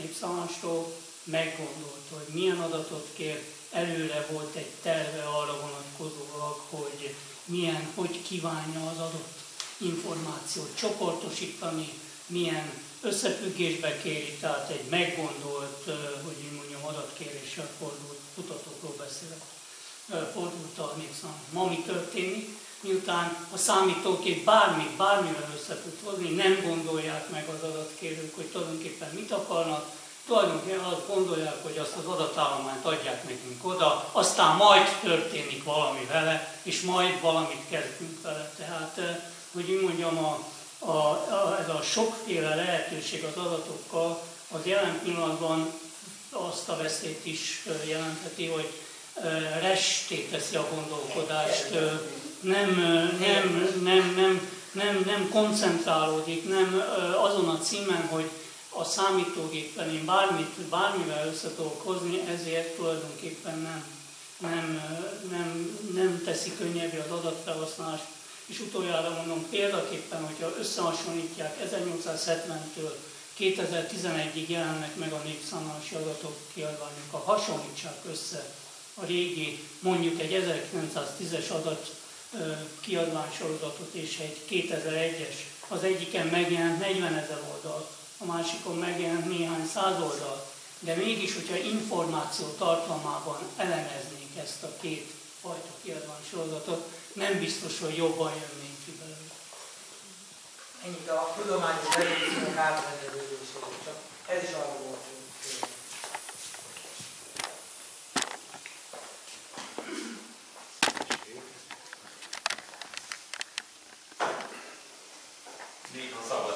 Népszállástól, meggondolta, hogy milyen adatot kér, előre volt egy terve arra vonatkozólag, hogy hogy kívánja az adott információt csoportosítani, milyen összefüggésbe kéri, tehát egy meggondolt, hogy én mondjam, adatkéréssel fordult kutatókról beszélek, fordult a Népszállást. Ma mi történik? Miután a számítógép bármivel össze tud hozni, nem gondolják meg az adatkérők, hogy tulajdonképpen mit akarnak, tulajdonképpen azt gondolják, hogy azt az adatállományt adják nekünk oda, aztán majd történik valami vele, és majd valamit kezdünk vele. Tehát, hogy úgy mondjam, ez a sokféle lehetőség az adatokkal, az jelen pillanatban azt a veszélyt is jelentheti, hogy resté teszi a gondolkodást, nem koncentrálódik, nem azon a címen, hogy a számítógépen én bármivel össze tudok hozni, ezért tulajdonképpen nem teszi könnyebbé az adatfelhasználást. És utoljára mondom, példaképpen, hogyha összehasonlítják 1870-től 2011-ig jelennek meg a népszámlálási adatok, kiadványok, hasonlítsák össze a régi, mondjuk egy 1910-es adat kiadványsorozatot és egy 2001-es, az egyiken megjelent 40 000 oldal, a másikon megjelent néhány száz oldal, de mégis, hogyha információ tartalmában elemeznék ezt a két fajta kiadványsorozatot, nem biztos, hogy jobban jönnénk ki belőle. Ennyit a tudományos eredmények átrendelődéséről, csak ez is arra volt. Még ha szabad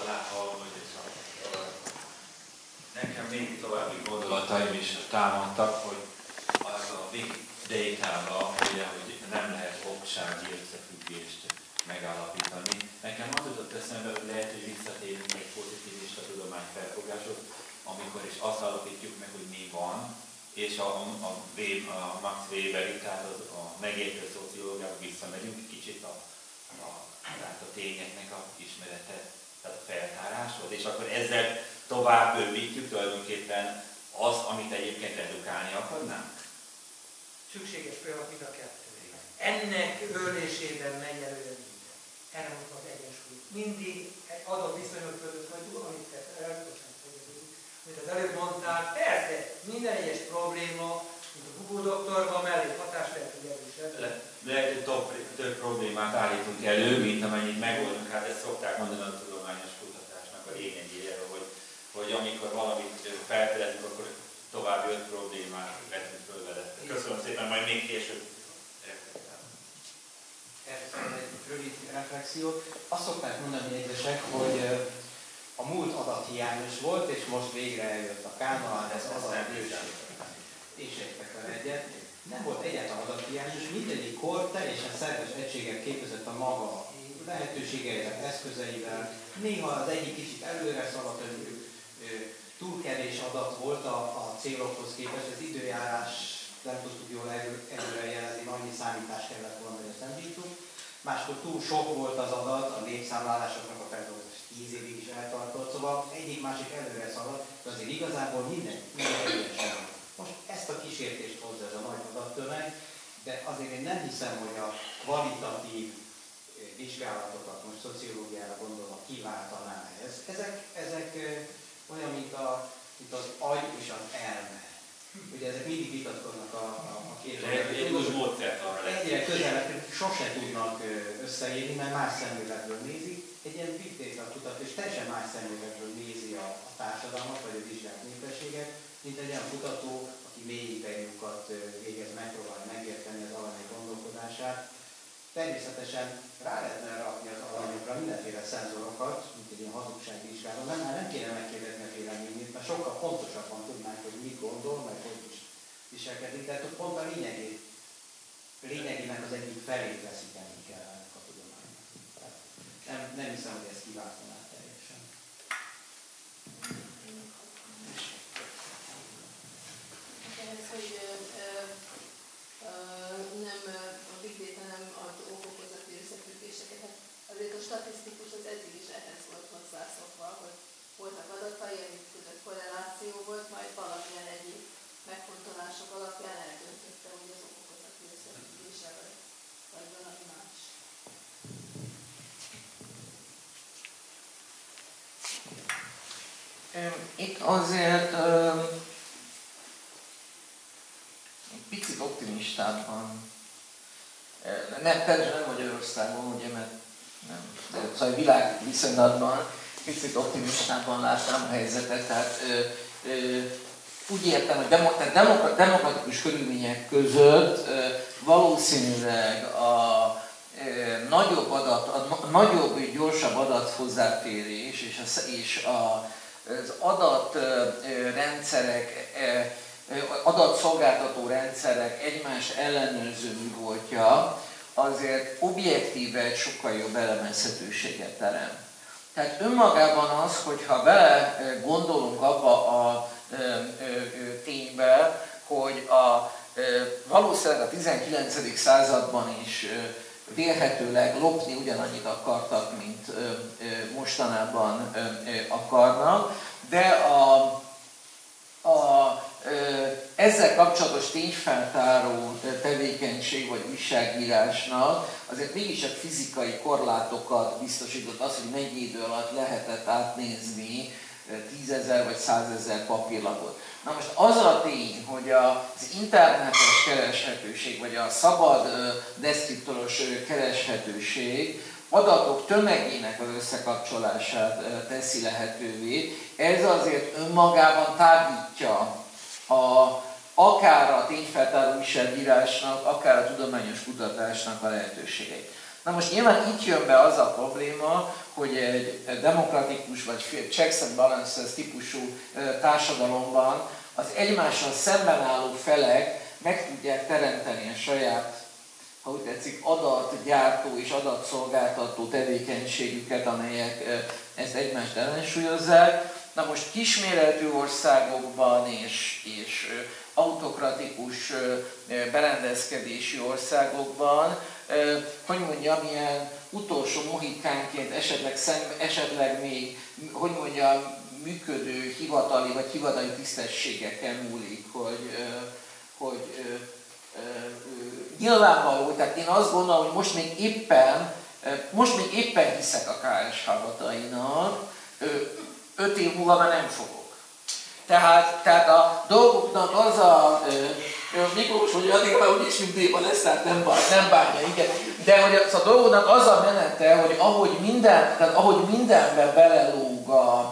nekem még további gondolataim is támadtak, hogy az a big data-val, ugye, hogy nem lehet oksági összefüggést megállapítani. Nekem az jutott eszembe, hogy lehet, hogy visszatérünk egy pozitivista tudomány felfogáshoz, amikor is azt alapítjuk meg, hogy mi van, és a Max Weberi, tehát a megértő szociológiába visszamegyünk kicsit tehát a tényeknek a ismerete, tehát a feltáráshoz, és akkor ezzel tovább bővítjük tulajdonképpen azt, amit egyébként edukálni akarnánk. Szükséges folyamat mind a kettő. Ennek örlésében megy előre minden. Erre mondom az egyensúly. Mindig egy adott viszonyok között vagyunk, amit az előbb mondtál, persze, minden egyes probléma, mint a Google doktorban mellé hatás lehet, hogy erősebb. Lehet, hogy több problémát állítunk elő, mint amennyit megoldunk. Hát ezt szokták mondani a tudományos kutatásnak a lényegére, hogy amikor valamit felfedezünk, akkor további 5 problémát vetünk föl vele. Köszönöm szépen, majd még később reflektálunk. Erre egy rövid reflexiót. Azt szokták mondani egyesek, hogy a múlt adathiányos volt, és most végre eljött a Kánaán, ez adatbőség. És értek vele egyet. Nem volt egyáltalán adathiányos, mindegyik kor teljesen szerves egységet képezett a maga lehetőségeivel, eszközeivel. Néha az egyik kicsit előre szaladt, hogy túl kevés adat volt a célokhoz képest, az időjárás nem tudtuk jól előrejelezni, annyi számítás kellett volna, hogy ezt nem bírtuk. Máskor túl sok volt az adat, a népszámlálásoknak a feldolgozás 10 évig is eltartott, szóval egyik-másik előre szaladt, de azért igazából minden teljesen. Most ezt a kísértést hozza ez a nagy adattömeg, de azért én nem hiszem, hogy a kvalitatív vizsgálatokat, most szociológiára gondolva, kiváltaná ez. Ezek olyan, mint az agy és az elme. Ugye ezek mindig vitatkoznak a kérdések. Egyre közelebb sose tudnak összeérni, mert más szemléletből nézik. Egy ilyen big data kutató, és teljesen más szemléletből nézi a társadalmat, vagy a vizsgált népességet, mint egy olyan kutató, aki mély interjúkat végez, megpróbálja megérteni az alany gondolkodását. Természetesen rá lehetne rakni az alanyokra mindenféle szenzorokat, mint egy ilyen hazugságvizsgáló, nem kéne megkérdezni a véleményét, mert sokkal pontosabban tudnánk, hogy mit gondol, meg hogy is viselkedik, tehát pont a lényegének az egyik felét veszíteni kell ennek a tudománynak. Nem hiszem, hogy ezt kiváltaná teljesen. Ez, hogy nem a big data nem ad okokozati összefüggéseket. Hát azért a statisztikus az eddig is ehhez volt hozzászokva, hogy voltak adatai, amik között korreláció volt, Itt azért picit optimistábban, nem Magyarországon, ugye, mert nem, de szóval a világ viszonylatban picit optimistában láttam a helyzetet, tehát úgy értem, hogy demokratikus körülmények között valószínűleg a nagyobb, gyorsabb adathozzáférés és az adatrendszerek, adatszolgáltató rendszerek egymást ellenőrző művoltja azért objektíve egy sokkal jobb elemezhetőséget terem. Tehát önmagában az, hogyha bele gondolunk abba a ténybe, hogy valószínűleg a 19. században is vélhetőleg lopni ugyanannyit akartak, mint mostanában akarnak, de ezzel kapcsolatos tényfeltáró tevékenység vagy újságírásnak azért mégiscsak fizikai korlátokat biztosított az, hogy mennyi idő alatt lehetett átnézni 10 000 vagy 100 000 papírlapot. Na most az a tény, hogy az internetes kereshetőség, vagy a szabad deszkriptoros kereshetőség adatok tömegének az összekapcsolását teszi lehetővé, ez azért önmagában tágítja akár a tényfeltáró újságírásnak, akár a tudományos kutatásnak a lehetőségeit. Na most nyilván itt jön be az a probléma, hogy egy demokratikus vagy checks and balances típusú társadalomban az egymással szemben álló felek meg tudják teremteni a saját, ha úgy tetszik, adatgyártó és adatszolgáltató tevékenységüket, amelyek ezt egymást ellensúlyozzák. Na most kisméretű országokban és autokratikus berendezkedési országokban, hogy mondjam, ilyen utolsó mohikánként esetleg még, hogy mondjam, működő hivatali vagy hivatali tisztességeken múlik, hogy nyilvánvaló, tehát én azt gondolom, hogy most még éppen hiszek a KS hallgatainak, 5 év múlva már nem fogok. Tehát a dolgoknak az Miklós, hogy addig már úgyis nyugdíjban lesz, tehát nem bánja, igen. De hogy a dolgoknak az a menete, hogy ahogy mindenben belelóg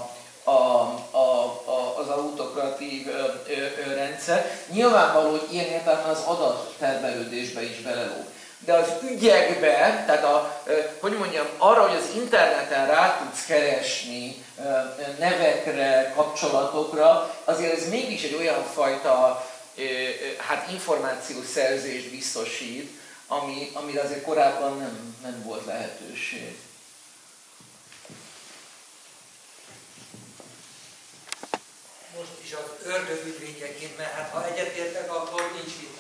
az autokratív rendszer, nyilvánvaló, hogy ilyen értelemben az adattermelődésbe is belelóg. De az ügyekbe, tehát hogy mondjam, arra, hogy az interneten rá tudsz keresni nevekre, kapcsolatokra, azért ez mégis egy olyan fajta információszerzést biztosít, amire azért korábban nem volt lehetőség. Most is az ördög ügyvédjeként, mert hát ha egyetértek, akkor nincs itt.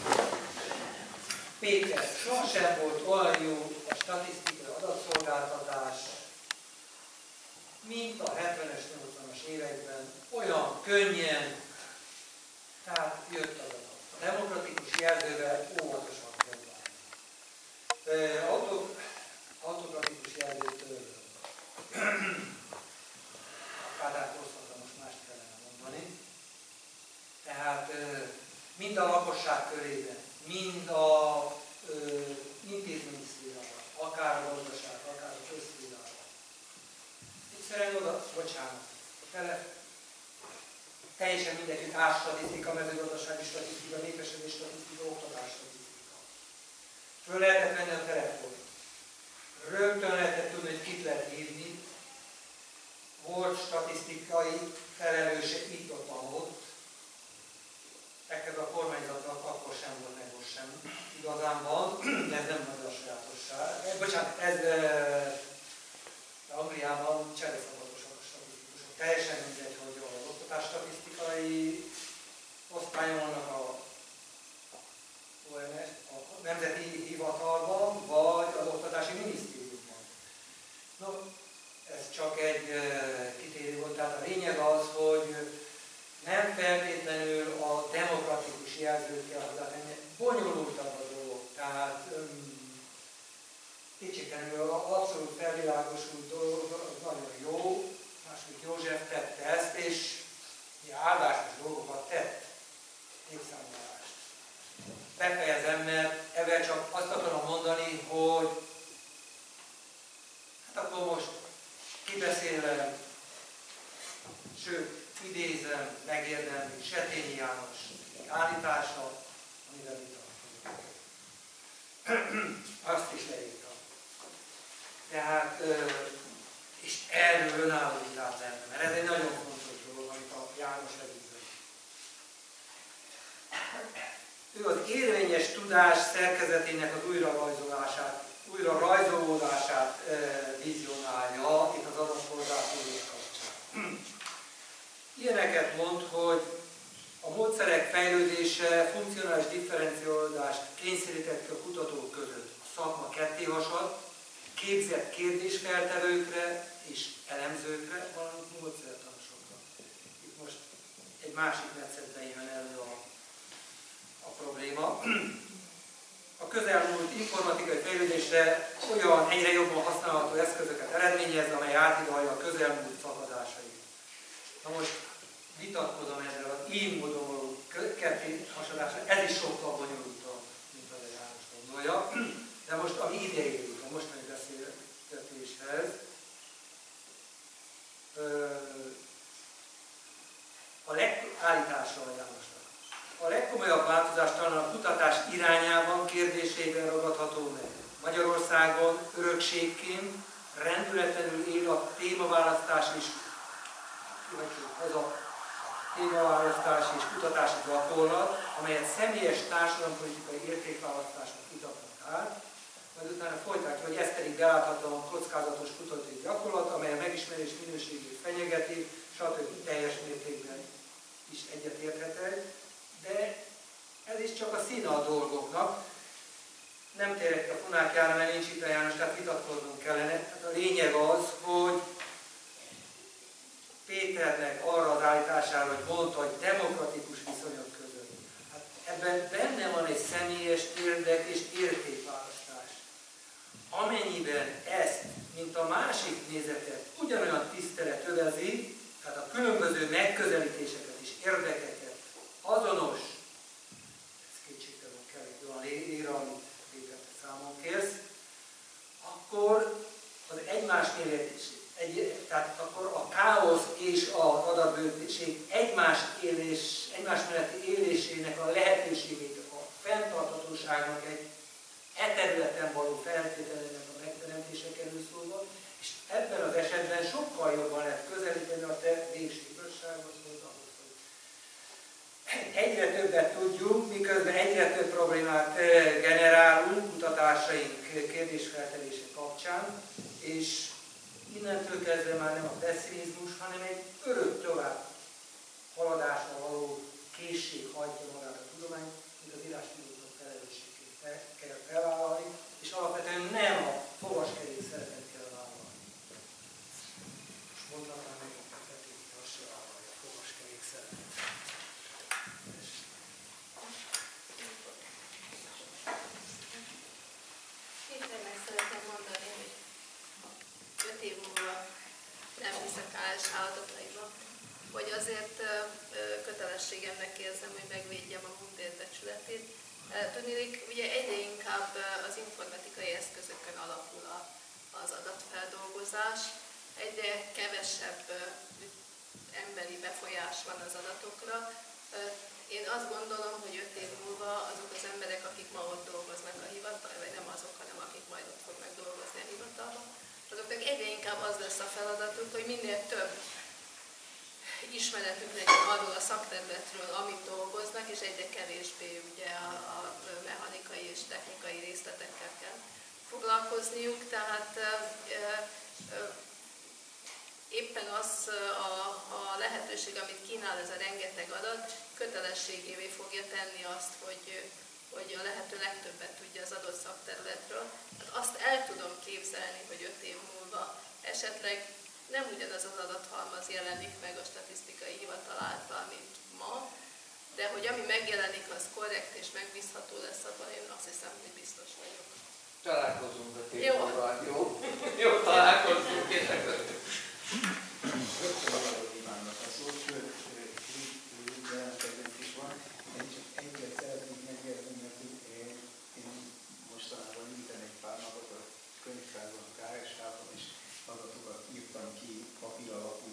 Péter, sohasem volt olyan jó a statisztikai adatszolgáltatás, mint a 70-es, 80-as években, olyan könnyen, tehát jött az adat. A demokratikus jelzővel óvatosan kell válni. Autokratikus jelzőtől a Kádár korszakra most mást kellene mondani. Tehát mind a lakosság körében, mind a intézményszférában, akár a gazdaság, akár a közszférában. Egyszerűen oda, bocsánat, teljesen mindegy, hogy árstatisztika, mezőgazdasági statisztika, népessedés statisztika, oktatás statisztika. Föl lehetett venni a telefont. Rögtön lehetett tudni, hogy kit lehet hívni. Volt statisztikai felelőse itt-ott, ott. Ekkor a kormányzatnak akkor sem volt, meg most sem. Igazán van, ez nem nagy a sajátosság. Bocsánat, ez Angliában csereszabatosak a statisztikusok. Teljesen mindegy, hogy az oktatás statisztikai osztályon vannak a OMS, a Nemzeti Hivatalban, vagy az Oktatási Minisztériumban. No, ez csak egy kitérő volt. Tehát a lényeg az, hogy nem feltétlenül a demokratikus jelzőt kell hozzátenni, bonyolultabb a dolog. Tehát kétségtelenül abszolút felvilágosult dolog, az nagyon jó, második József tette ezt, és áldásos dolgokat tett, népszámlálást. Befejezem, mert ebben csak azt akarom mondani, hogy hát akkor most kibeszélem, sőt, idézem, megérdemli Setényi János állítása, amivel vitatkozunk. Azt is leírtam. Tehát, és erről önálló vitát lenne, mert ez egy nagyon fontos dolog, amit a János elízett. Ő az érvényes tudás szerkezetének az újrarajzolódását vizionálja itt az adathozzáférés kapcsán. Ilyeneket mond, hogy a módszerek fejlődése funkcionális differenciálódást kényszerített ki a kutatók között. A szakma kettéhasad, képzett kérdésfeltevőkre és elemzőkre, valamint módszertanosokra. Itt most egy másik metszetben jön elő a probléma. A közelmúlt informatikai fejlődésre olyan egyre jobban használható eszközöket eredményez, amely áthidalja a közelmúlt szakadásait. Na most vitatkozom ezzel az így módon való kettéhasadásra, ez is sokkal bonyolultabb, mint az a János gondolja. De most, ami ideérjük a mostani beszélgetéshez, állítása a Jánosnak. A legkomolyabb változás talán a kutatás irányában kérdésében ragadható meg. Magyarországon örökségként rendületlenül él a témaválasztás és kutatási gyakorlat, amelyet személyes társadalompolitikai értékválasztásnak vitatnak át, majd utána folytatja, hogy ez pedig beláthatóan kockázatos kutatói gyakorlat, amely a megismerés minőségét fenyegeti, stb. Teljes mértékben is egyetérthető, de ez is csak a színe a dolgoknak. Nem térek a Funákjára, mert nincs itt a János, tehát vitatkoznunk kellene. Hát a lényeg az, hogy Péternek arra az állítására, hogy mondta, hogy demokratikus viszonyok között. Hát ebben benne van egy személyes érdek és értékválasztás. Amennyiben ezt, mint a másik nézetet ugyanolyan tisztelet övezi, tehát a különböző megközelítéseket és érdekeket azonos, ez kétségtelen kell egy olyan léra, amit Péter számon kérsz, akkor az egymásnél tehát akkor a káosz és az adatbőség egymás melletti élésének a lehetőségét, a fenntarthatóságnak egy területen való feltételének a megteremtése kerül szóba, és ebben az esetben sokkal jobban lehet közelíteni a te végségossághoz, ahhoz, hogy egyre többet tudjunk, miközben egyre több problémát generálunk kutatásaink kérdésfeltevése kapcsán, és innentől kezdve már nem a pessimizmus, hanem egy örök tovább haladásra való készség hagyja magát a tudomány, mint az írástudóknak felelősségét kell felvállalni, és alapvetően nem a fogaskerék szeretet kell vállalni. Most mondhatnám meg, hogy a Petőfi azt se vállalja a fogaskerék szeretet. Péternek szeretném mondani, hogy 5 év múlva nem hiszek állataiba, hogy azért kötelességemnek érzem, hogy megvédjem a munkát becsületét. Tudnék, ugye egyre inkább az informatikai eszközökön alapul az adatfeldolgozás, egyre kevesebb emberi befolyás van az adatokra. Én azt gondolom, hogy 5 év múlva azok az emberek, akik ma ott dolgoznak a hivatalban, vagy nem azok, hanem akik majd ott fognak dolgozni a hivatalban, azoknak egyre inkább az lesz a feladatuk, hogy minél több ismeretük legyen arról a szakterületről, amit dolgoznak, és egyre kevésbé ugye a mechanikai és technikai részletekkel kell foglalkozniuk. Tehát éppen az a lehetőség, amit kínál ez a rengeteg adat, kötelességévé fogja tenni azt, hogy a lehető legtöbbet tudja az adott szakterületről. Hát azt el tudom képzelni, hogy 5 év múlva esetleg nem ugyanaz az adathalmaz jelenik meg a statisztikai hivatal által, mint ma, de hogy ami megjelenik, az korrekt és megbízható lesz, abban én azt hiszem, hogy biztos vagyok. Találkozunk a témával. Jó, találkozunk. Rögtön arról kívánnak a szót, sőt, jelentegünk is van. Én csak egyet szeretnék megérni, mert én mostanában írtam egy pár napot a könyvtárban, a KSH-ban, és adatokat írtam ki papír alapú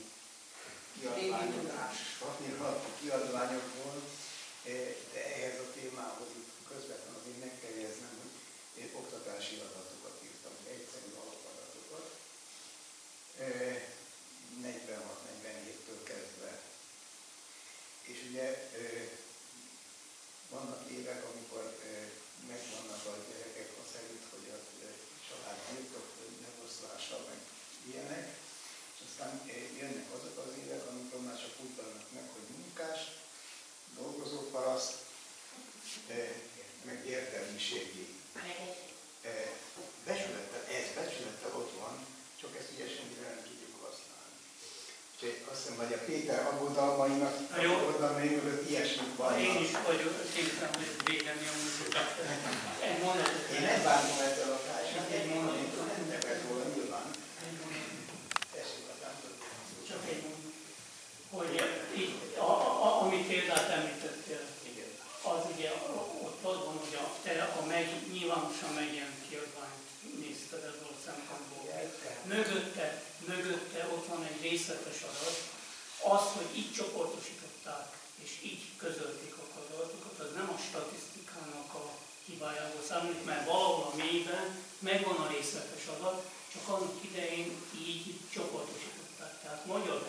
kiadványokból, de ehhez a témához közvetlenül azért meg kell jegyeznem, hogy én oktatási adatokat írtam, egyszerű alapadatokat. 46-47-től kezdve. És ugye vannak évek, amikor megvannak a gyerekek a szerint, hogy a család birtok megoszlása, meg ilyenek, és aztán jönnek azok az évek, amikor már csak úgy vannak meg, hogy munkás, dolgozóparaszt, meg értelmiségi. Becsülettel ott van, csak ezt ügyesen nem tudjuk használni. Úgyhogy azt hiszem, hogy a Péter aggodalmainak oldalmai mögött ilyesmit van. Én is vagyok, kénytelen vagyok védeni a munkát. Egy mondatot. Én nem bánom ezzel a társadalmat, egy mondatot nem neved róla nyilván. Csak egy mondat. Hogy így, amit példát említettél, az ugye ott van, hogy nyilvánosan megjelent kiadványt nézted ebből a szempontból. Mögötte ott van egy részletes adat, az, hogy így csoportosították és így közölték a adatokat, az nem a statisztikának a hibájából számít, mert valahol a mélyben megvan a részletes adat, csak annak idején így csoportosították. Tehát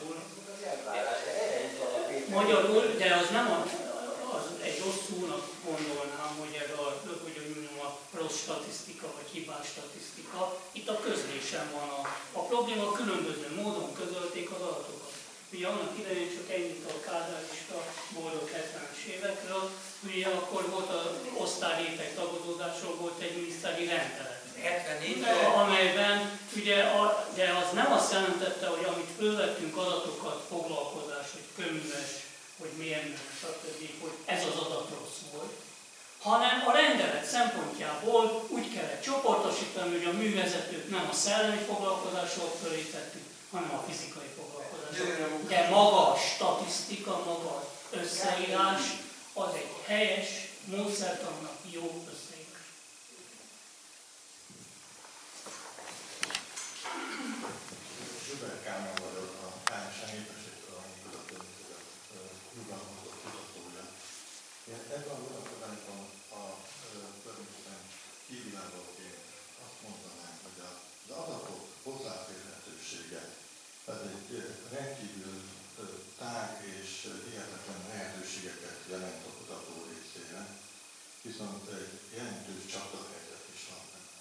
magyarul, de az nem az egy rossz szónak gondolnám, hogy ez a rossz statisztika vagy hibás statisztika. Itt a közlésen van a probléma, különböző módon közölték az adatokat. Ugye annak idején csak ennyit a kádárista boldog 70-es évekről, ugye akkor volt az osztályréteg tagozódásról volt egy miniszteri rendelet. 74-ben. Amelyben ugye, de az nem azt jelentette, hogy amit fölvettünk adatokat, foglalkozás, hogy könyves, hogy mérnök, stb., hogy ez az adat rossz volt, hanem a rendelet szempontjából úgy kellett csoportosítani, hogy a művezetőt nem a szellemi foglalkozásról fölé tettük, hanem a fizikai foglalkozásról. De maga a statisztika, maga az összeírás, az egy helyes, módszertannak jó összeírás. Zsüber Kálmán vagyok, a KSH népességtől a nyugalmazott kutatója. Ebben a vonatkozásban a természetesen kívülállóként azt mondanám, hogy az adatok hozzáférhetősége ez egy rendkívül tág és hihetetlen lehetőségeket jelent a kutató részére, viszont egy jelentős csapdahelyzet is van benne.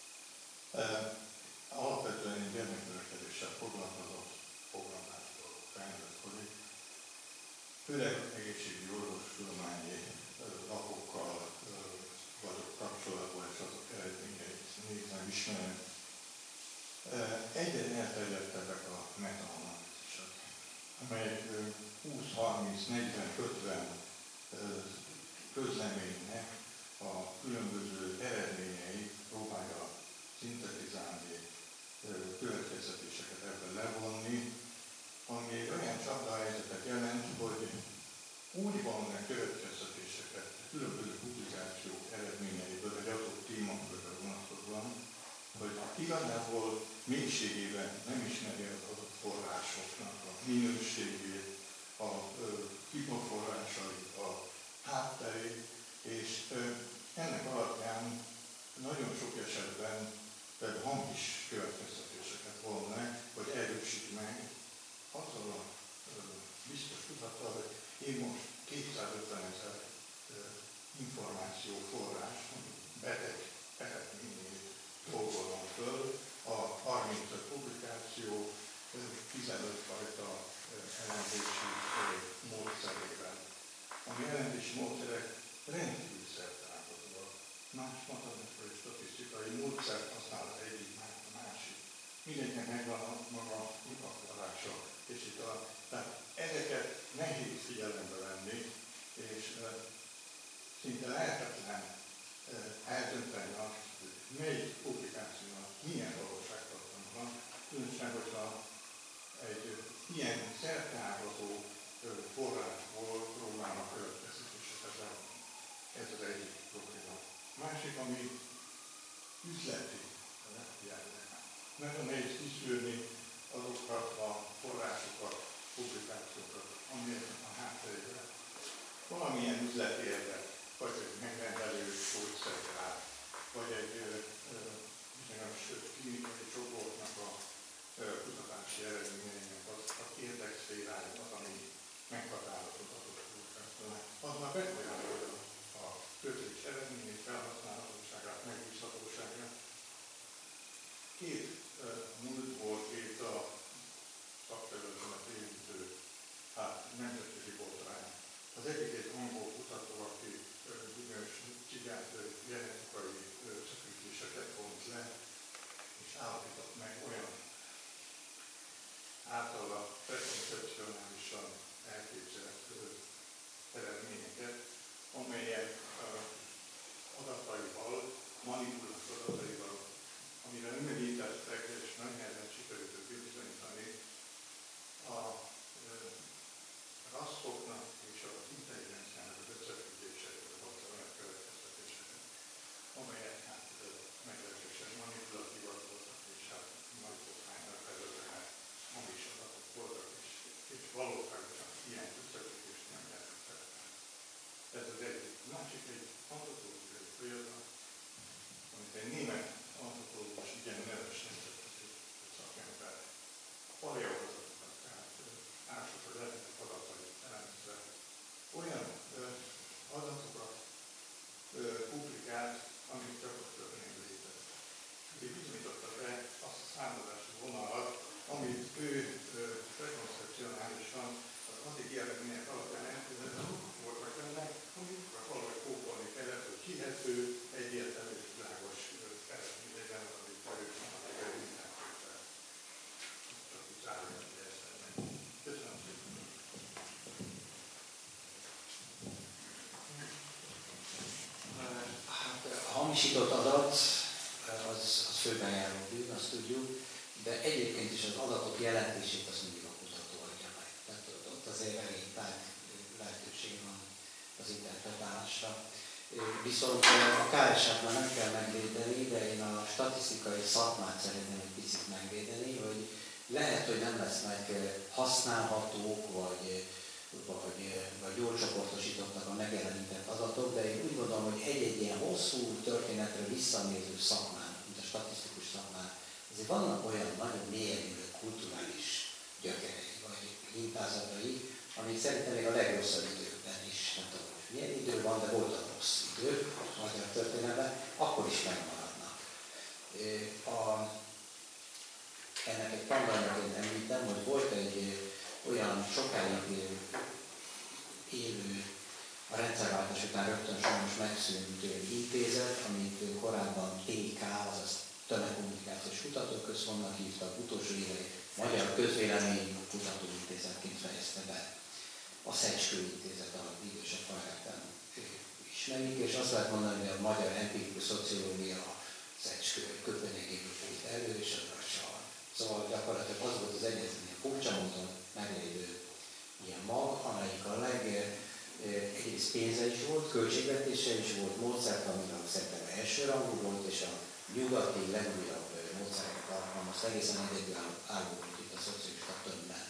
Alapvetően én gyermeknövekedéssel foglalkozom, programástól rendezkodik. Főleg egészségügyi orvostudományi lapokkal vagyok kapcsolatban, és azok eredményeit nézem, ismerem. Egyre elterjedtebbek a metaanalízisek, amelyek 20-30-40-50 közleménynek a különböző eredményeit próbálja szintetizálni, következtetéseket ebből levonni, ami egy olyan csapdahelyzetet jelent, hogy úgy vannak következtetéseket különböző publikációk eredményeiből, egy adott témakörre vonatkozóan, hogy igazából mélységében nem ismeri az adott forrásoknak a minőségét, a hipoforrásait, a hátterét, és ennek alapján nagyon sok esetben hamis következtetéseket von le, vagy erősít meg azzal a biztos tudattal, hogy én most 250 000 információforrás, beteg eredményét dolgozom föl, a 35 publikáció 15 fajta elemzési módszerében. Ami elemzési módszerek rendkívül szerteágazóak. Más matematikai statisztikai módszert használ az egyik, más a másik. Mindenkinek megvan a maga ipakolása. És itt tehát ezeket nehéz figyelembe venni, és szinte lehetetlen eldönteni azt, hogy melyik publikációnak milyen valóságtartalma van, különösen, hogyha egy másik, ami üzleti jelleg. Nagyon nehéz kiszűrni azokat a forrásokat, publikációkat, amelyek a hátterében valamilyen üzleti érdek, vagy egy megrendelő gyógyszergyár, vagy egy bizonyos klinikai csoportnak a kutatási eredményeinek az érdekszférája az, ami meghatározott adott publikációnak. Aznak olyan, hogy a közlés eredményét, felhasználhatóságát, megbízhatóságát. Két múltból, két a szakterületemet érintő nemzetközi botrány. Az egyik egy angol kutató, aki bizonyos genetikai szökítéseket vont le, és állapított meg olyan általa prekoncepcionálisan elképzelt eredményeket, amelyek adataival, manipulált adataival, amire nem megítettek, és nagy nehezen sikerült bizonyítani, a rasszoknak és az intelligenciának az összefüggéseiről volt olyan következtetéseket, amelyek hát meglehetősen manipulatívak voltak, és hát nagy botrányra vezetően hamis adatok voltak, és valóságosan ilyen összefüggést nem lehetett feltenni. Ez az egyik. Másik egy antropológiai példa, amit egy német antropológus igen neves nemzetközi szakember paleoadatokat, tehát ásokra lehetett adatait elemezve olyan adatokat publikált, amit gyakorlatilag nem létezett. Úgyhogy bizonyította be azt a számozási vonalat, amit ő prekoncepcionálisan az addig eredmények alapján elképzelhető voltak ennek, amikor valahogy kópolni kellett, hogy kihez ő egyértelmű és világos eredmény legyen, amit előtt mondták, hogy mindenképpen. Csak úgy zárójelni ezt ennek. Köszönöm szépen. Hát a hamisított adat az főben járó bűn, azt tudjuk, de egyébként is az adatok jelentését az mindig a kutató adja meg. Tehát ott azért elég tág lehetőség van az interpretálásra. Viszont a KSH-t már nem kell megvédeni, de én a statisztikai szakmát szeretném egy picit megvédeni, hogy lehet, hogy nem lesznek használhatók, vagy jól csoportosítottak a megjelenített adatok, de én úgy gondolom, hogy egy-egy ilyen hosszú történetre visszanéző szakmán, mint a statisztikus szakmán, azért vannak olyan nagyon mélyen kulturális gyökerei, vagy mintázatai, amik szerintem még a legrosszabb időkben is, nem tudom, hogy milyen idő van, de voltak rossz idők a magyar történelemben, akkor is megmaradnak. Ennek egy tanulmánynak én említem, hogy volt egy olyan sokáig élő, a rendszerváltás után rögtön sajnos megszűnt intézet, amit korábban TK, azaz Tömegkommunikációs Kutatóközpontnak hívtak, utolsó évei Magyar Közvélemény Kutatóintézetként fejezte be. A Szecskő Intézet, a idősebb kollégák ismerik, és azt lehet mondani, hogy a magyar empirikus szociológia a Szecskő köpönyegéből folyt elő, és az Rassal. Szóval gyakorlatilag az volt az egyetlen furcsa módon meglévő ilyen mag, amelyik a egyrészt pénze is volt, költségvetése is volt, módszertanilag szerintem első rangú volt, és a nyugati legújabb módszereket alkalmazta, egészen egyedülálló volt itt a szocialista tömbben.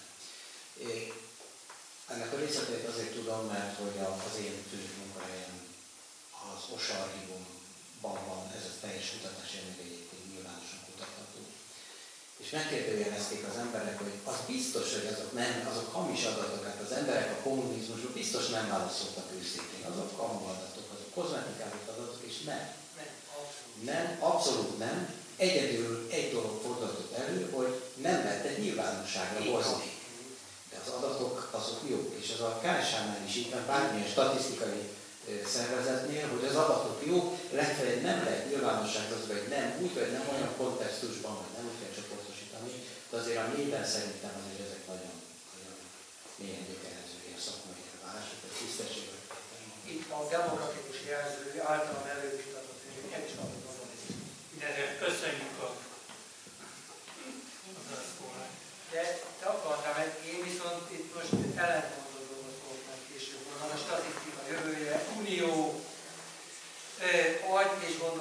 Ennek a részletét azért tudom, mert hogy az én munkahelyem az OSA archívumban van, ez a teljes kutatási anyag egyébként nyilvánosan kutatható. És megkérdőjelezték az emberek, hogy az biztos, hogy azok hamis adatok, hát az emberek a kommunizmusról biztos nem válaszoltak őszintén. Azok kamu adatok, azok kozmetikázott adatok, és nem. Nem, abszolút nem. Egyedül egy dolog fordulhatott elő, hogy nem lehetett nyilvánosságra hozni. De az adatok azok jók, és az a KSH-nál is így van, bármilyen statisztikai szervezetnél, hogy az adatok jók, legfeljebb nem lehet nyilvánosságra hozni, vagy nem úgy, vagy nem olyan kontextusban, vagy nem úgy kell csoportosítani, de azért a mélyben szerintem azért ezek nagyon, nagyon mélyen gyökerező ilyen szakmai elvárások, vagy tisztességek. Itt a demokratikus jelző általán elővitatott, hogy nem is kapott mondani. Köszönjük a hozzászólást. De te akartál meg, én viszont itt most ellentmondó dolgot fogok meg később. A statisztika jövője, unió, agy és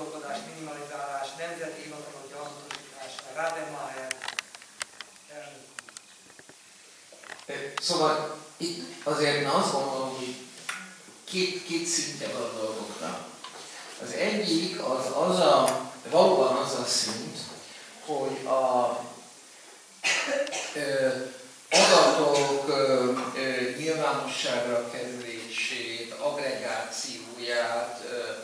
Szóval itt azért én azt gondolom, hogy két szintje van a dolgoknak. Az egyik valóban az a szint, hogy a adatok nyilvánosságra kerülését, agregációját,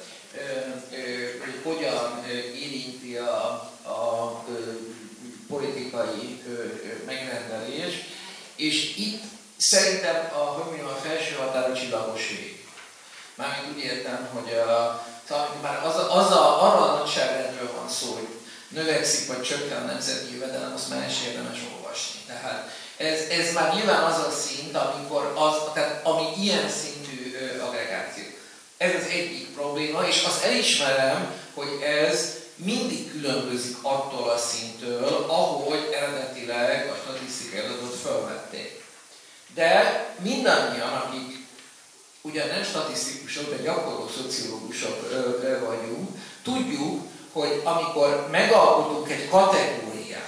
hogyan érinti a politikai megrendelés, és itt szerintem a felső határ a csillagos vég. Mármint úgy értem, hogy már arra a nagyságrendről van szó, hogy növekszik vagy csökken a nemzeti jövedelem, azt már is érdemes olvasni. Tehát ez már nyilván az a szint, ami ilyen szintű agregáció. Ez az egyik probléma, és azt elismerem, hogy ez mindig különbözik attól a szinttől, ahogy eredetileg a statisztikai adatot felvették. De mindannyian, akik ugyan nem statisztikusok, de gyakorló szociológusok vagyunk, tudjuk, hogy amikor megalkotunk egy kategóriát,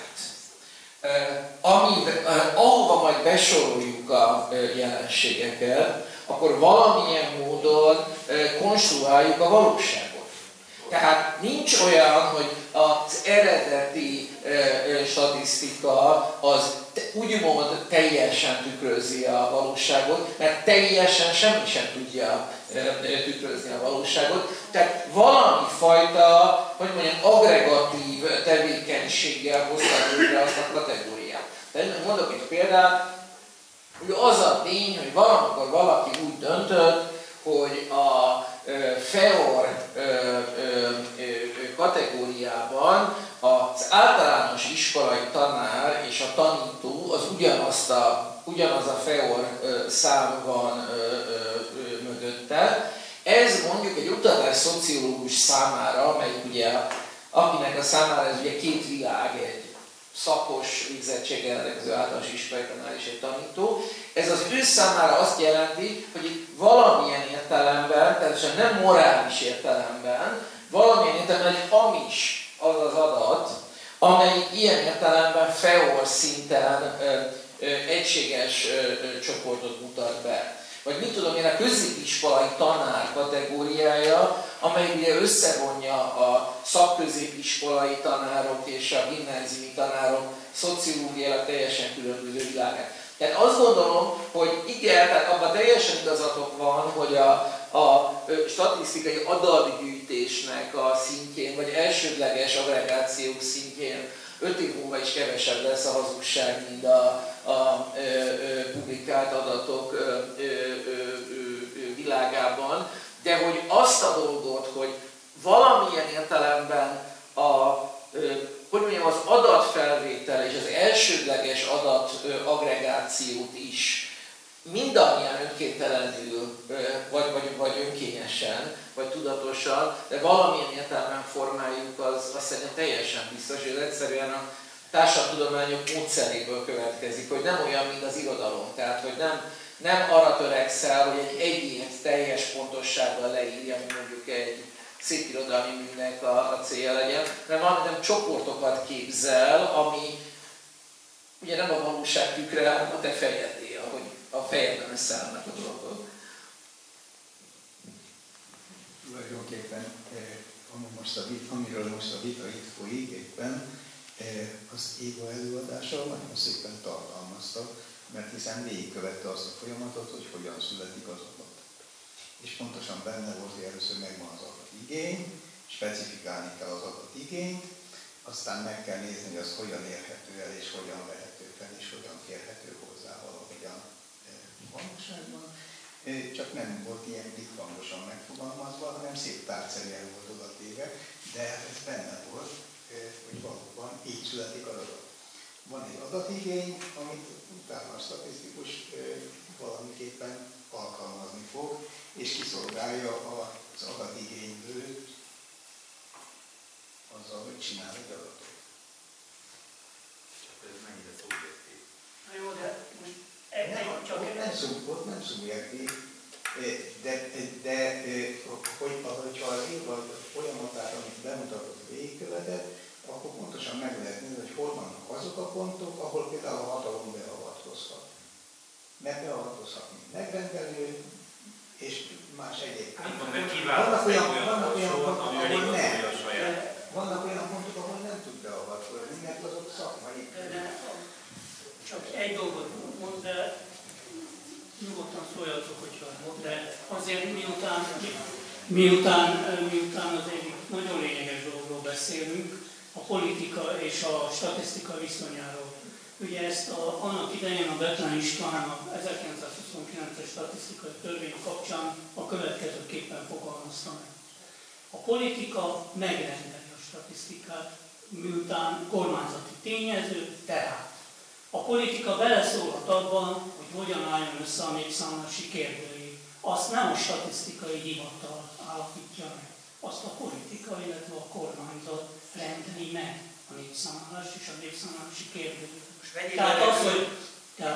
ahova majd besoroljuk a jelenségeket, akkor valamilyen módon konstruáljuk a valóságot. Tehát nincs olyan, hogy az eredeti statisztika az úgymond teljesen tükrözi a valóságot, mert teljesen semmi sem tudja tükrözni a valóságot. Tehát valami fajta, hogy mondjam, agregatív tevékenységgel hozták létre azt a kategóriát. Tehát mondok egy példát, hogy az a tény, hogy valamikor valaki úgy döntött, hogy a FEOR kategóriában az általános iskolai tanár és a tanító az ugyanaz a FEOR szám van mögötte. Ez mondjuk egy oktatásszociológus számára, amelyik ugye, akinek a számára ez ugye két világ, egy szakos végzettséggel rendelkező általános iskolai tanár és egy tanító. Ez az ő számára azt jelenti, hogy itt valamilyen értelemben, tehát nem morális értelemben, valamilyen értelemben egy hamis az az adat, amely ilyen értelemben FEOR szinten egységes csoportot mutat be. Vagy mit tudom én, a középiskolai tanár kategóriája, amely ugye összevonja a szakközépiskolai tanárok és a gimnáziumi tanárok szociológiailag teljesen különböző világát. Tehát azt gondolom, hogy igen, tehát abban teljesen igazatok van, hogy a statisztikai adatgyűjtésnek a szintjén, vagy elsődleges agregációk szintjén 5 év múlva is kevesebb lesz a hazugság, mint a publikált adatok világában, de hogy azt a dolgot, hogy valamilyen értelemben az adatfelvétel és az elsődleges adatagregációt is mindannyian önkéntelenül, vagy önkényesen, vagy tudatosan, de valamilyen értelemben formáljuk, az szerintem teljesen biztos, hogy ez egyszerűen a társadalomtudományok módszeréből következik, hogy nem olyan, mint az irodalom. Tehát, hogy nem arra törekszel, hogy egy egyént teljes pontossággal leírja, mint mondjuk egy szép irodalmi műnek a célja legyen, hanem csoportokat képzel, ami ugye nem a valóság tükre, hanem a te fejedé, ahogy a fejedben összeállnak a dolgok. Tulajdonképpen amiről most a vita itt folyik éppen, az Éva előadása nagyon szépen tartalmazta, mert hiszen végigkövette azt a folyamatot, hogy hogyan születik az adat. És pontosan benne volt, hogy először megvan az adatigény, specifikálni kell az adatigényt, aztán meg kell nézni, hogy az hogyan érhető el, és hogyan vehető fel, és hogyan kérhető hozzá valahogyan valóságban. Csak nem volt ilyen dikthangosan megfogalmazva, hanem szép tárgyszerűen volt odatéve, de ez benne volt, hogy valóban így születik az adat. Van egy adatigény, amit utána a statisztikus valamiképpen alkalmazni fog, és kiszolgálja az adatigényből azzal, hogy csinál egy adatot. Csak ez mennyire szubjektív. Na jó, de most Ott nem szubjektív, de hogyha az évad folyamatát, amit bemutatott, végigkövetett, akkor pontosan meg lehet nézni, hogy hol vannak azok a pontok, ahol például a hatalom beavatkozhat. mert beavató szakmai megrendelő, és más egyéb. Vannak olyan pontok, ahol nem tud beavatkozni, mert azok szakmai. Csak egy dolgot mond, de nyugodtan szóljatok, hogyha de azért miután az egyik nagyon lényeges dologról beszélünk, a politika és a statisztika viszonyáról. Ugye ezt annak idején a Bethlen István a 1929-es statisztikai törvény kapcsán a következőképpen fogalmazta meg. A politika megrendeli a statisztikát, miután kormányzati tényező, tehát a politika beleszólhat abban, hogy hogyan álljon össze a népszámlási kérdőjé. Azt nem a statisztikai hivatal állapítja meg, azt a politika, illetve a kormányzat rendeli meg a népszámlást és a népszámlási kérdőjét. Tehát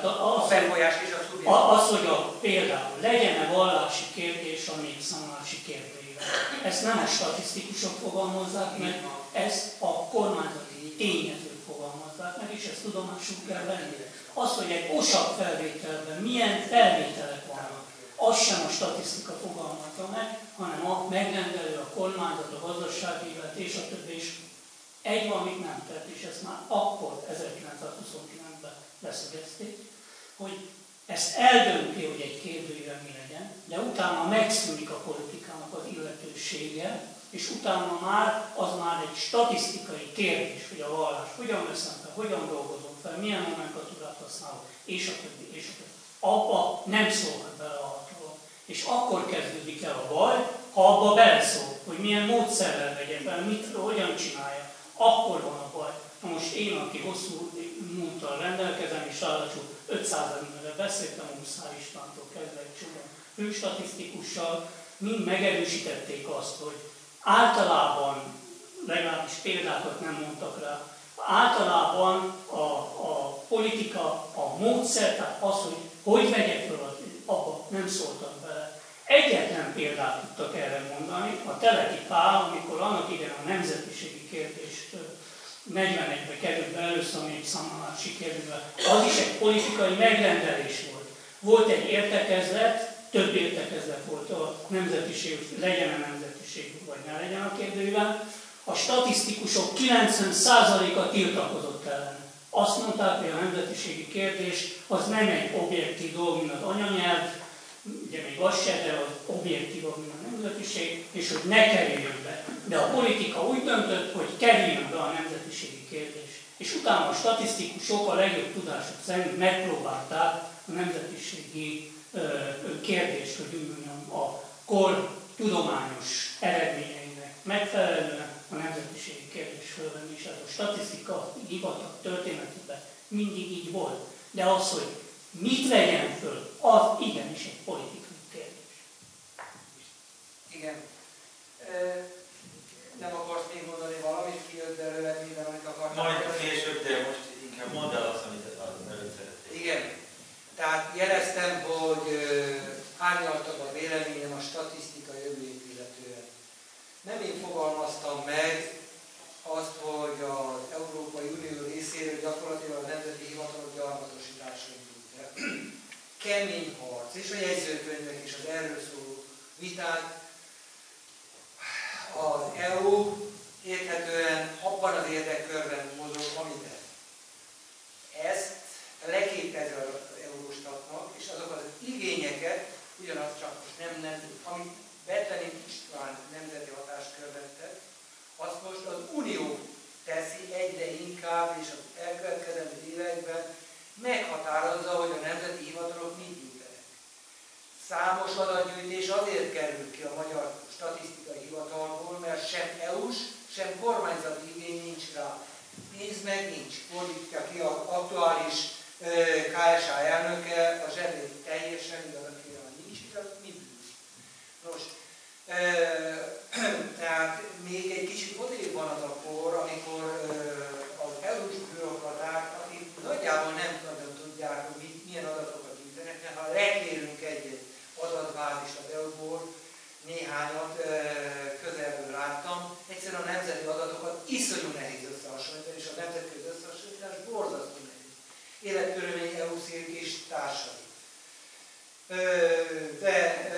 az, hogy például legyen-e vallási kérdés a népszámlási kérdőjével. Ezt nem a statisztikusok fogalmazzák meg, ezt a kormányzati tényezők fogalmazzák meg, és ezt tudomásul kell venni. Az, hogy egy OSAP felvételben milyen felvételek vannak, az sem a statisztika fogalmazza meg, hanem a megrendelő, a kormányzat, a gazdasági élet és a többi is egy valamit nem tett, és ezt már akkor 1929-ben leszögezték, hogy ezt eldönti, hogy egy kérdőjével mi legyen, de utána megszűnik a politikának az illetősége, és utána az már egy statisztikai kérdés, hogy a vallás hogyan veszem fel, hogyan dolgozom fel, milyen nomenklatúrát használok, és a többi, és a többi. Abba nem szólhat bele a hatalom. És akkor kezdődik el a baj, ha abba beleszól, hogy milyen módszerrel vegye fel, hogyan csinálja, akkor van a baj. Na most én, aki hosszú múlttal rendelkezem, és ráadásul 500 emberrel beszéltem, Huszár Istvántól kezdve egy csomó főstatisztikussal, mind megerősítették azt, hogy általában, legalábbis példákat nem mondtak rá, általában a politika, a módszer, tehát az, hogy vegyek fel, abba nem szóltak bele. Egyetlen példát tudtak erre mondani, a Teleki Pál, amikor annak idején a nemzetiségi kérdést 41-be került be először a népszámlási kérdőbe, az is egy politikai megrendelés volt. Volt egy értekezlet, több értekezlet volt a nemzetiség, legyen a nemzetiség, vagy ne legyen a kérdőjében. A statisztikusok 90%-a tiltakozott ellen. Azt mondták, hogy a nemzetiségi kérdés az nem egy objektív dolog, mint az anyanyelv, ugye még az se, de az objektívabb, mint a nemzetiség, és hogy ne kerüljön be. De a politika úgy döntött, hogy kerüljön be a nemzetiségi kérdés. És utána a statisztikusok a legjobb tudásuk szerint megpróbálták a nemzetiségi kérdést, hogy úgy mondjam, a kor tudományos eredményeinek megfelelően a nemzetiségi kérdés fölvenni, és ez a statisztika hivatal történetében mindig így volt. De az, hogy mit vegyen föl, az igenis egy politikai kérdés. Igen. Nem akarsz még mondani valamit, kijött belőle minden, amit akartam. Majd később, de most inkább mondd el azt, amit előtt szerettél. Igen. Tehát jeleztem, hogy árnyaltabb a véleményem a statisztika jövőjét illetően. Nem én fogalmaztam meg azt, hogy az Európai Unió részéről gyakorlatilag a nemzeti hivatalok gyarmatosítása indult el. Kemény harc, és a jegyzőkönyvek is az erről szóló viták. Az EU érthetően abban az érdekkörben mozog, amiben. Ezt leképezve az Eurostatnak, és azok az igényeket, ugyanaz csak most nem, amit Bethlen István nemzeti hatáskörben tett, azt most az Unió teszi egyre inkább, és az elkövetkezendő években meghatározza, hogy a nemzeti hivatalok mit gyűjtenek. Számos adatgyűjtés azért kerül ki a Magyar Statisztikai Hivatalból, mert sem EU-s, sem kormányzati igény nincs rá. Pénz meg nincs. Fordítja ki az aktuális KSH elnöke, a zsebét teljesen igazakére nincs, igaz, mit bűz. Nos, tehát még egy kicsit odébb van az a kor, amikor az EU-s bürokraták, akik nagyjából nem nagyon tudják, hogy milyen adatokat gyűjtenek, mert ha lekérünk egy adatbázist az EU-ból, néhányat közelből láttam, egyszerűen a nemzeti adatokat iszonyú nehéz összehasonlítani, és a nemzetközi összehasonlítás borzasztó nehéz. Életkörülmény EU-szék és társai. de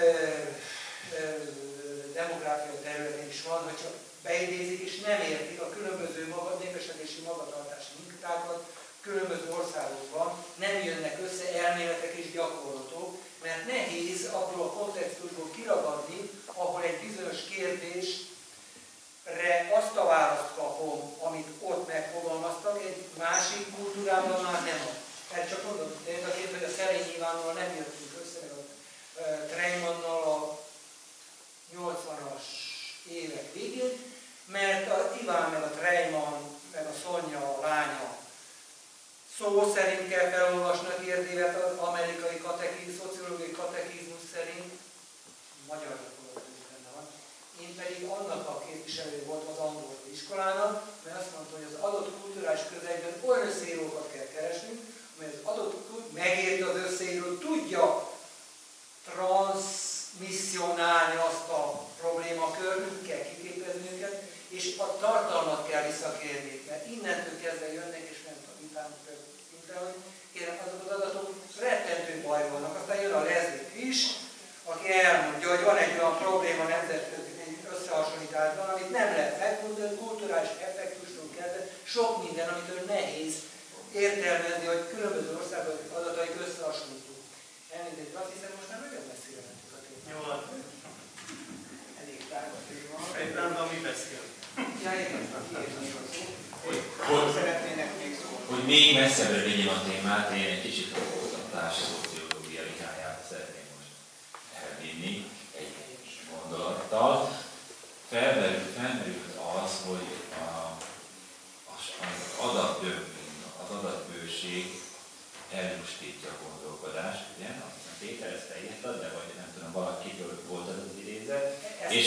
demográfia területén is van, hogy csak beidézik és nem értik a különböző népesedési magatartási mintákat különböző országokban, nem jönnek össze elméletek és gyakorlatok, mert nehéz abból a kontextusból kiragadni, ahol egy bizonyos kérdésre azt a választ kapom, amit ott megfogalmaztak, egy másik kultúrában már nem ad. Tehát csak mondom, hogy a Szerény Ivánról nem jöttünk össze, meg a Trejmannal a 80-as évek végén, mert az Iván meg a Trejmann meg a Szonya a lánya szó szerint kell felolvasni a kérdévet az amerikai szociológiai katekizmus szerint, magyar gyakorlatilag benne van. Én pedig annak a képviselő volt az angol iskolának, mert azt mondta, hogy az adott kulturális közegben olyan összeírókat kell keresnünk, amely az adott megérti az összeíró, tudja transmisszionálni azt a problémakört, kell kiképezni őket, és a tartalmat kell visszakérni, mert innentől kezdve jönnek, és nem tudom, utána szinten, hogy kérem, azok az adatok rettentő baj vannak. Aztán jön a Leslie is, aki elmondja, hogy van egy olyan probléma nemzetközi összehasonlításban, amit nem lehet megmondani, kulturális effektustól kezdve, sok minden, amitől nehéz értelmezni, hogy különböző országok adataik összehasonlító. Elnézést, azt hiszem, most már nagyon messzire mentünk a témát. Jó, Elég tárgya téma. egyben van, mi beszél. Ja, igen, kiírni a szó. Hogy Szeretnének még szólni. Hogy még messzebbre vigyem a témát, én egy kicsit a társadalomszociológia irányába szeretném most elvinni egy gondolattal. Felmerült az, hogy az adatdömping, az adatbőség elrustítja a gondolkodást, ugye? Azt hiszem Péter ezt írtad, de vagy nem tudom, valakitől volt az idézet.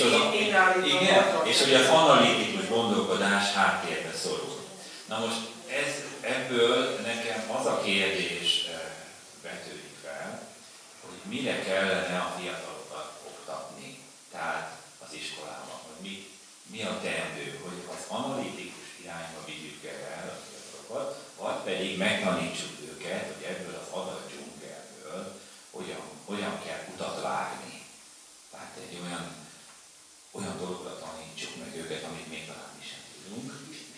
És hogy az analitikus gondolkodás háttérbe szorul. Na most ebből nekem az a kérdés vetődik fel, hogy mire kellene a fiatalokat oktatni, tehát az iskolában, hogy mi a teendő, hogy az analitikus irányba vigyük el a fiatalokat, vagy pedig megtanítsuk őket, hogy ebből az adatdzsungelből hogyan kell utat vágni. Tehát egy olyan dologra tanítsuk meg őket, amit még talán mi sem tudunk.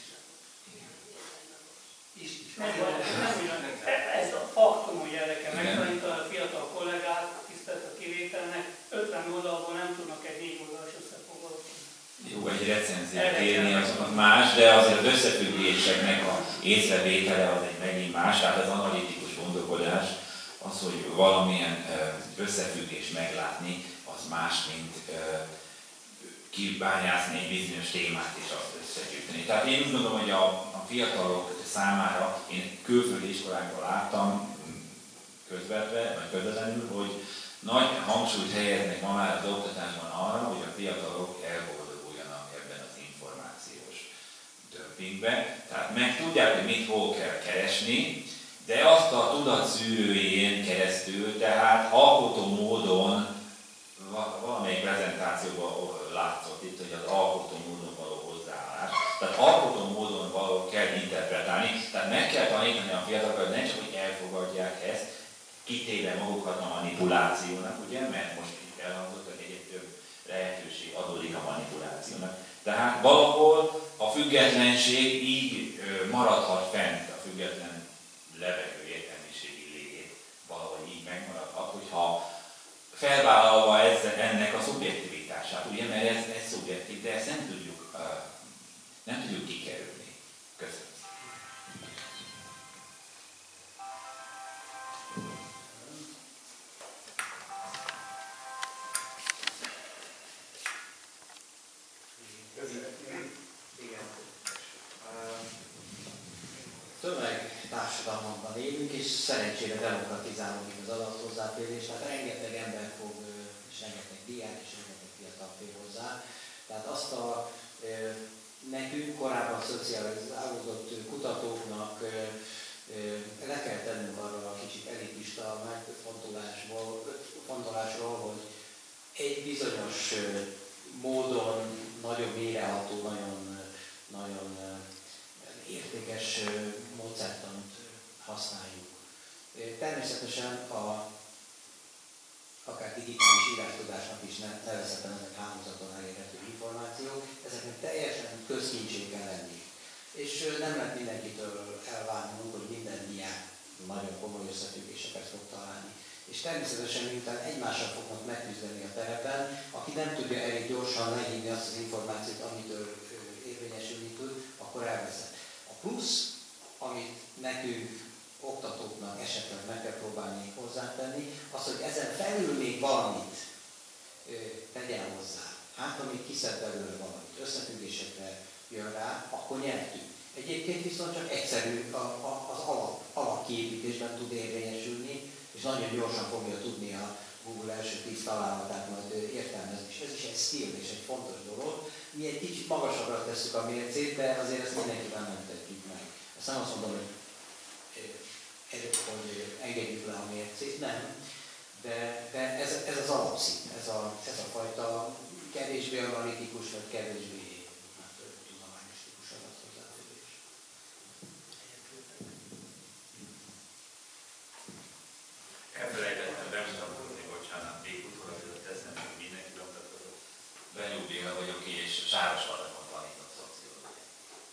Ez a faktum, hogy erre kell megtanítani a fiatal kollégát, tisztelt a kivételnek, 50 oldalból nem tudnak egy 4 oldalas összefoglalót. Jó, egy recenziót írni az más, de azért az összefüggéseknek a észrevétele az egy megint más, tehát az analitikus gondolkodás, az, hogy valamilyen összefüggés meglátni, az más, mint kibányászni egy bizonyos témát és azt összegyűjteni. Tehát én úgy gondolom, hogy a fiatalok számára, én külföldi iskolákban láttam közvetve, vagy közvetlenül, hogy nagy hangsúlyt helyeznek ma már az oktatásban arra, hogy a fiatalok elboldoguljanak ebben az információs dömpingben. Tehát meg tudják, hogy mit hol kell keresni, de azt a tudatszűrőjén keresztül, tehát alkotó módon, valamelyik prezentációban látszott itt, hogy az alkotó módon való hozzáállás. Tehát alkotó módon való kell interpretálni, tehát meg kell tanítani a fiatalokat, hogy nem csak, hogy elfogadják ezt, kitéve magukat a manipulációnak, ugye, mert most itt elhangzott, hogy egyre több lehetőség adódik a manipulációnak. Tehát valahol a függetlenség így maradhat fent, a független levegő értelmiségi lét valahogy így megmaradhat, hogyha felvállalva ennek a szubjektivitását, ugye, mert ez szubjektív, de ezt nem tudjuk kikerülni. Köszönöm. Tömegtársadalomban élünk, és szerencsére demokratizálódik az adathozzáférés, tehát rengeteg ember fog, és rengeteg diák, és rengeteg fiatal fér hozzá. Tehát azt a nekünk korábban szocializálódott kutatóknak le kell tennünk arra a kicsit elitista megfontolásról, hogy egy bizonyos módon nagyon mélyreható, nagyon értékes módszertant használjuk. Természetesen akár digitális írástudásnak is nevezhetően ezek hálózaton elérhető információk, ezeknek teljesen közkincsé kell lenni. És nem lehet mindenkitől elvárnunk, hogy minden diák nagyon komoly összefüggéseket fog találni. És természetesen miután egymással fognak megküzdeni a terepen, aki nem tudja elég gyorsan lehívni azt az információt, amitől érvényesülni tud, akkor elveszett. A plusz, amit nekünk oktatóknak esetleg meg kell próbálni hozzátenni, az, hogy ezen felül még valamit tegyen hozzá. Hát, amíg kiszed belőle valamit, összefüggésekre jön rá, akkor nyertünk. Egyébként viszont csak egyszerű az alapkiépítésben tud érvényesülni, és nagyon gyorsan fogja tudni a Google első 10 találatát majd értelmezni. És ez is egy skill és egy fontos dolog. Mi egy kicsit magasabbra tesszük a mércét, de azért ezt mindenkivel nem tetjük meg. Ezt nem azt mondom, hogy engedjük le a mércét, nem. De ez az alapszint, ez a fajta kevésbé analitikus, vagy kevésbé tudományos típus adathozzáférés. Elfelejtettem bemutatkozni, bocsánat, még utólag teszem, hogy mindenki bemutatkozott. Benyúl Béla vagyok, és Sáros Adamot tanítok szociológiát.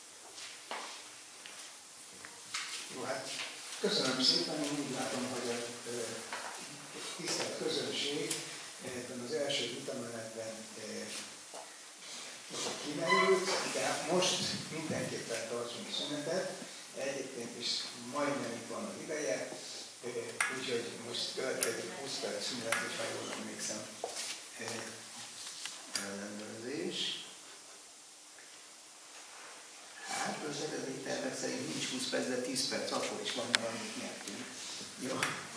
Jó, hát köszönöm szépen, én úgy látom, hogy a tisztelt közönség ebben az első vitamenetben kimerült, de most mindenképpen tartsunk szünetet, egyébként is majdnem itt van az ideje, úgyhogy most következik 20 perc szünet, és ha jól emlékszem, ellenőrzés. Hát az eredeti tervek szerint nincs 20 perc, de 10 perc, akkor is van, amit nyertünk. Jó.